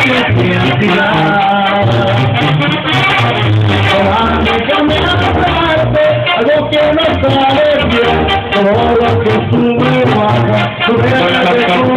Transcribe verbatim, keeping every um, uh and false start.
algo que no sabe bien, todo lo que sube baja,